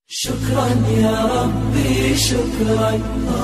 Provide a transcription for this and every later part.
शुक्रन या रब्बी शुक्रन,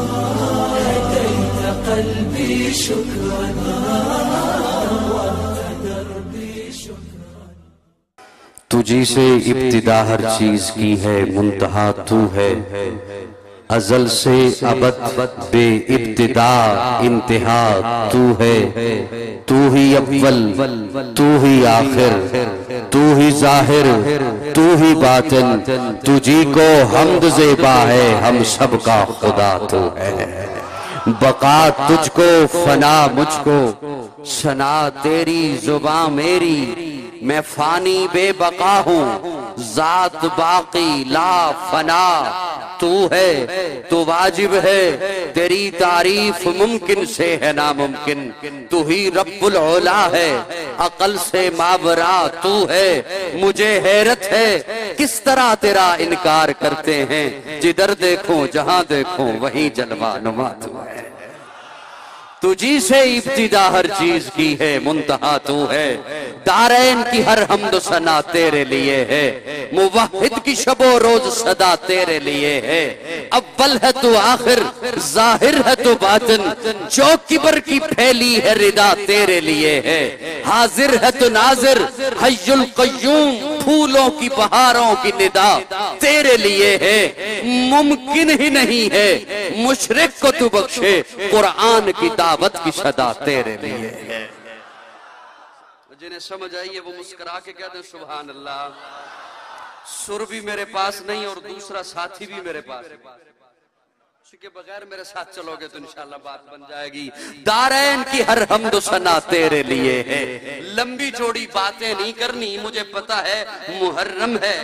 हदैत क़ल्बी शुक्रन, नव्वरत दरबी शुक्रन। तुझी से इब्तिदा हर चीज की है, मुंतहा तू है। अजल से अबद बे इब्तिदा इंतहा तू है। तू ही अव्वल, तू ही आखिर, तू ही जाहिर, तू ही बातिन। तुझी को हम्द ज़ेबा है, हम सब का खुदा तू है। बका तुझको, फना मुझको, सना तेरी जुबां मेरी। मैं फानी बेबका हूँ, जात बाकी ला फना तू है। तू वाजिब है, तेरी तारीफ मुमकिन से है नामुमकिन। तू ही रब्बुल औला है, अकल से मावरा तू है। मुझे हैरत है किस तरह तेरा इनकार करते हैं। जिधर देखो जहां देखो वहीं जलवा नुमा तू है। तुझी से इब्तिदा हर चीज की है, मुंतहा तू है। दारैन की हर हम्द सना तेरे लिए है। मुवहिद की शबो रोज सदा तेरे लिए है। अव्वल है तू आखिर, जाहिर है तू बातिन। जो किबर की फैली है रिदा तेरे लिए है। हाजिर है तू नाजिर, हय्युल क़य्यूम, फूलों की बहारों की निदा तेरे लिए है। मुमकिन ही नहीं है मुशरिक को तू बख्शे, कुरान की दावत की सदा तेरे लिए है। जिन्हें समझ आई है वो मुस्कुरा के कहते सुभान अल्लाह। सुर भी मेरे पास नहीं और दूसरा साथी भी मेरे पास नहीं। उसके बगैर मेरे साथ चलोगे तो इंशाअल्लाह बात बन जाएगी। दारैन की हर हम्द सना तेरे लिए है। लंबी चौड़ी बातें नहीं करनी, मुझे पता है मुहर्रम है।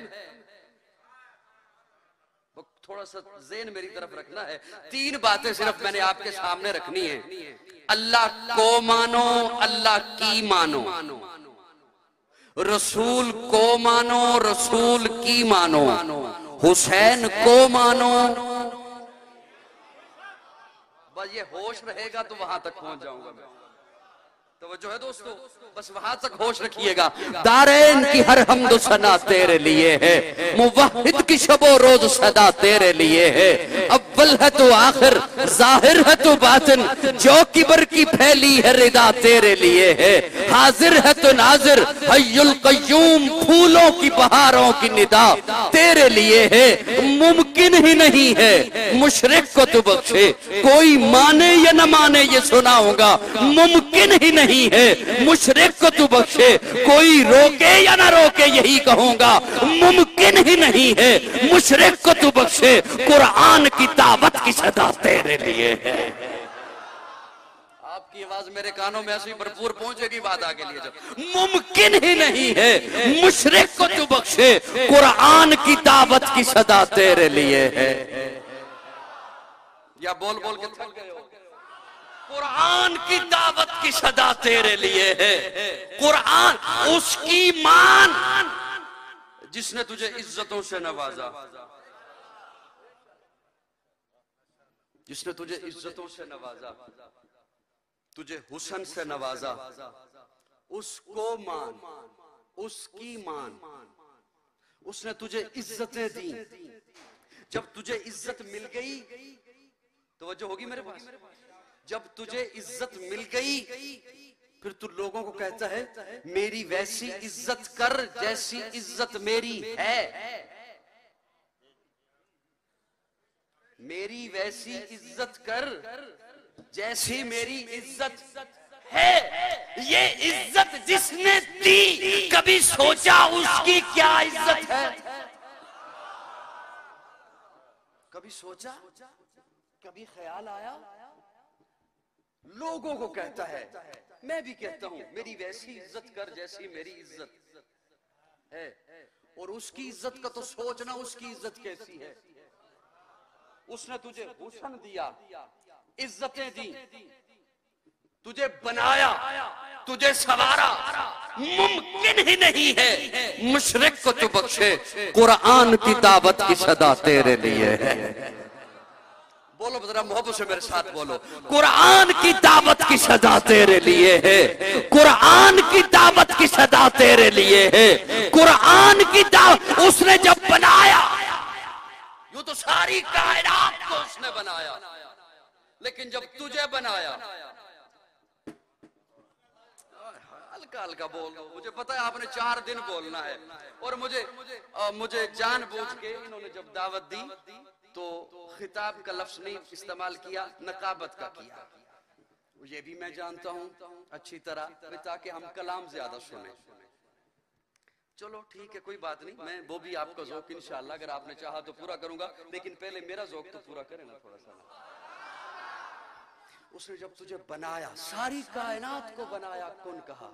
थोड़ा सा ज़हन मेरी तरफ रखना है। तीन बातें सिर्फ मैंने आपके सामने रखनी है। अल्लाह को मानो, अल्लाह की मानो, रसूल को मानो, रसूल की मानो, हुसैन को मानो। बस ये होश रहेगा तो वहां तक पहुंच जाऊंगा मैं। तवज्जो है दोस्तों, बस वहां तक होश रखिएगा। दारैन की हर हम्द सना तेरे लिए है। मुवहिद की शबो रोज सदा तेरे लिए है। अव्वल है तू आखिर, जाहिर है तू बातिन। जो किबर की फैली है रिदा तेरे लिए है। हाजिर है तू नाजिर, हय्युल क़य्यूम, फूलों की बहारों की निदा तेरे लिए है। मुमकिन ही नहीं है मुशरिक को तू बख्शे, कोई माने या न माने ये सुनाऊंगा। मुमकिन ही नहीं है मुशरिक को तू बख्शे, कोई रोके या ना रोके यही कहूंगा। मुमकिन ही नहीं है मुशरिक को तू बख्शे, कुरान की दावत की सदा तेरे लिए है। आपकी आवाज मेरे कानों में ऐसी भरपूर पहुंचेगी, बात आगे लिए जाओ। मुमकिन ही नहीं है मुशरिक को तू बख्शे, कुरान की दावत की सदा तेरे लिए है। या बोल बोल के थक गए हो? कुरान की दावत की सदा तेरे लिए है। कुरान उसकी मान जिसने तुझे इज्जतों से नवाजा, जिसने तुझे इज्जतों से नवाजा, तुझे हुस्न से नवाजा। उसको मान, उसकी मान। उसने तुझे इज्जतें दी। जब तुझे इज्जत मिल गई तो वजह होगी मेरे पास। जब तुझे इज्जत मिल गई फिर तू लोगों को कहता है मेरी वैसी इज्जत कर जैसी इज्जत मेरी है। मेरी वैसी इज्जत कर जैसी मेरी इज्जत है। ये इज्जत जिसने दी कभी सोचा उसकी क्या इज्जत है? कभी सोचा, कभी ख्याल आया? लोगों को कहता है, मैं भी कहता हूं मेरी वैसी इज्जत कर जैसी मेरी इज्जत है। और उसकी इज्जत का तो सोचना, उसकी इज्जत कैसी है। उसने तुझे हुस्न दिया, इज्जतें दी, तुझे बनाया, तुझे सवारा। मुमकिन ही नहीं है मुशरिक को तू बख्शे, कुरान की दावत की सदा तेरे लिए है। बोलो जरा मोहब्बत से मेरे साथ बोलो, कुरान की दावत की सदा तेरे लिए है। कुरान की दावत की सदा तेरे लिए है। कुरान की दावत उसने जब बनाया सारी कायनात को उसने बनाया, लेकिन जब तुझे बनाया, हल्का हल्का बोल, मुझे पता है आपने 4 दिन बोलना है, और मुझे जानबूझ के इन्होंने जब दावत दी तो खिताब का लफ्ज नहीं इस्तेमाल किया, नकाबत का किया। ये भी मैं जानता हूं अच्छी तरह, ताकि हम कलाम ज्यादा सुने। चलो ठीक है, कोई बात नहीं, मैं वो भी आपका ज़ौक़ इंशाअल्लाह अगर आपने चाहा तो पूरा करूंगा, लेकिन पहले मेरा ज़ौक़ तो पूरा करें ना थोड़ा सा। उसने जब तुझे बनाया, सारी कायनात को बनाया, कौन कहा?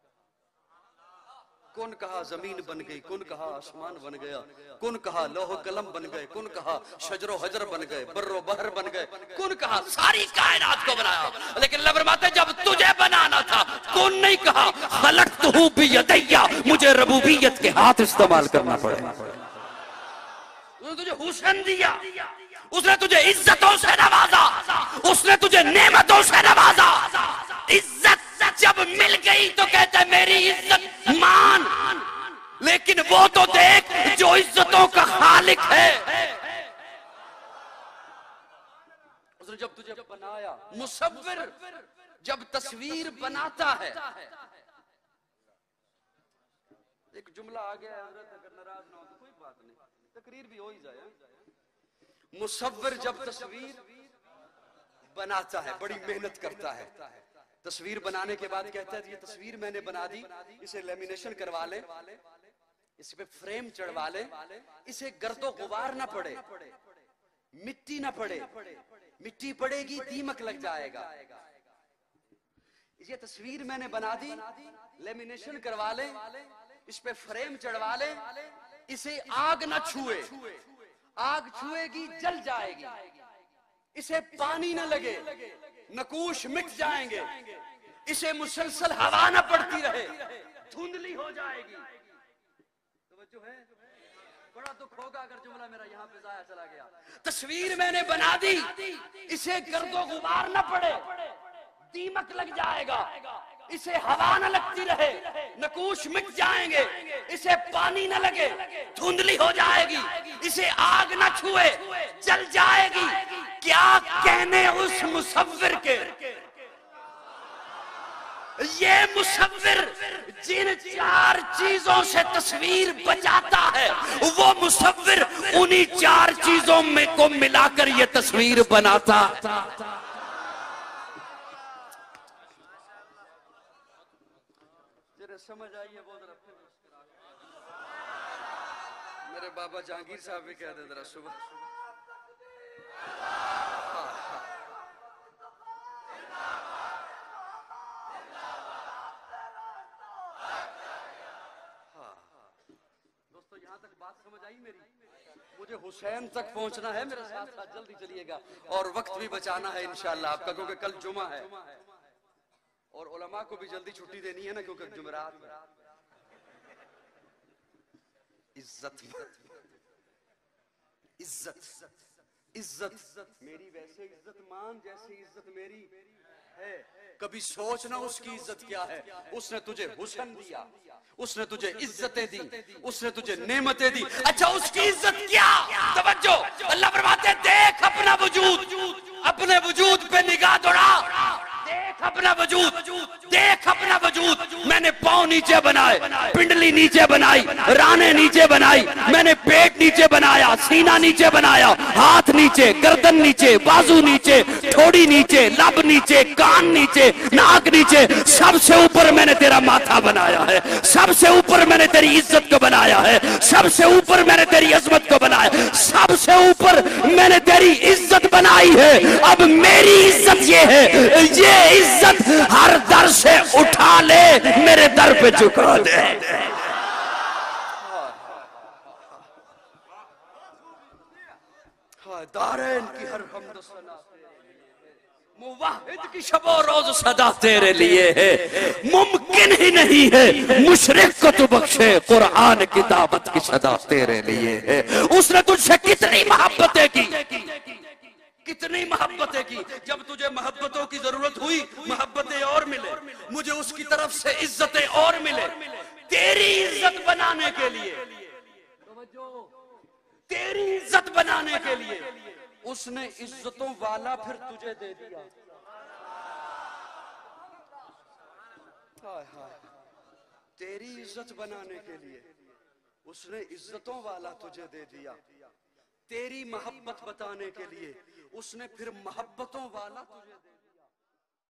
कौन कहा जमीन बन गई, कौन कहा आसमान बन गया, कौन कहा लौह कलम बन गए, कौन कहा शजरो हजर बन गए, बर्रो बहर बन गए, कौन कहा सारी कायनात को बनाया। लेकिन अल्लाह फरमाते जब तुझे बनाना था, कौन नहीं कहा खलक़तहू बियदैया, मुझे रबूबियत के हाथ इस्तेमाल करना पड़े। उसने तुझे हुस्न दिया, उसने तुझे इज्जतों से नवाजा, उसने तुझे नेमतों से नवाजा। इज्जत जब मिल गई तो कहते मेरी इज्जत मान, लेकिन वो तो देख जो इज्जतों का खालिक है। उसने जब तुझे बनाया, मुसव्विर जब तस्वीर बनाता है, एक जुमला आ गया है, अगर नाराज ना हो तो कोई बात नहीं, तकरीर भी हो ही जाए। मुसव्विर जब तस्वीर बनाता है, बड़ी मेहनत करता है। तस्वीर बनाने के बाद कहता है ये तस्वीर मैंने बना दी, इसे लेमिनेशन करवा ले, इस पे फ्रेम चढ़वा ले, इसे गर्दो गुबार ना पड़े, मिट्टी ना पड़े, मिट्टी पड़ेगी दीमक लग जाएगा। ये तस्वीर मैंने बना दी, लेमिनेशन करवा ले, इस पे फ्रेम चढ़वा ले, इसे आग ना छुए, आग छुएगी जल जाएगी, इसे पानी न लगे, नकूश मिट जाएंगे, इसे मुसलसल हवा न पड़ती रहे, धुंधली हो जाएगी। तो है बड़ा दुख होगा अगर जुमला मेरा यहाँ पे जाया चला गया। तस्वीर मैंने बना दी, इसे गर्दो गुबार न पड़े, दीमक लग जाएगा, इसे हवा न लगती रहे, नकूश मिट जाएंगे, इसे पानी न लगे, धुंधली हो जाएगी, इसे आग न छुए, जल जाएगी। क्या कहने उस मुसव्विर के, ये मुसव्विर जिन 4 चीजों से तस्वीर बचाता है, वो मुसव्विर उन्हीं 4 चीजों में को मिलाकर ये तस्वीर बनाता। समझ आई है? बहुत मेरे बाबा जहांगीर साहब भी कह दे जरा सुबह। दोस्तों यहाँ तक बात समझ आई मेरी? मुझे हुसैन तक पहुंचना है, मेरे साथ साथ जल्दी चलिएगा, और वक्त भी बचाना है इंशाअल्लाह आपका, क्योंकि कल जुमा है और उलमा को भी जल्दी छुट्टी देनी है ना, क्योंकि जुमेरात में इज्जत इज्जत इज्जत मेरी वैसे इज्जत मान जैसे इज्जत मेरी है। कभी सोचना उसकी इज्जत क्या है। उसने तुझे हुस्न दिया, उसने तुझे इज्जतें दी, उसने तुझे नेमतें दी। अच्छा उसकी इज्जत क्या? तवज्जो, अल्लाह फरमाते देख अपना वजूद, अपने वजूद पे निगाह दौड़ा, देख अपना वजूद, देख अपना वजूद। मैंने पांव नीचे बनाए, पिंडली नीचे बनाई, राने नीचे बनाई, मैंने पेट नीचे बनाया, सीना नीचे बनाया, हाथ नीचे, गर्दन नीचे, बाजू नीचे, ठोड़ी नीचे, लब नीचे, कान नीचे, नाक नीचे, सबसे ऊपर मैंने तेरा माथा बनाया है, सबसे ऊपर मैंने तेरी इज्जत को बनाया है, सबसे ऊपर मैंने तेरी अजमत को बनाया, सबसे ऊपर मैंने तेरी इज्जत बनाई है। अब मेरी इज्जत ये है, ये इज्जत हर दर से उठा ले, मेरे दर पे झुका दे। दारैन की हर हमद सना मुवाहिद की शबो रोज सदा तेरे लिए है। मुमकिन ही नहीं है मुशरिक को तू बख्शे, कुरान की दावत की सदा तेरे लिए है। उसने तुझसे कितनी मोहब्बतें की, कितनी मोहब्बतें की। जब तुझे मोहब्बतों की जरूरत हुई, मोहब्बतें और मिले, मुझे उसकी तरफ से इज्जतें और मिले, तेरी इज्जत बनाने के लिए। तेरी इज्जत बनाने के लिए उसने इज्जतों वाला फिर तुझे दे दिया। हाय हाय, तेरी इज्जत बनाने के लिए उसने इज्जतों वाला तुझे दे दिया। तेरी मोहब्बत बताने के लिए उसने फिर मोहब्बतों वाला तुझे दे दिया।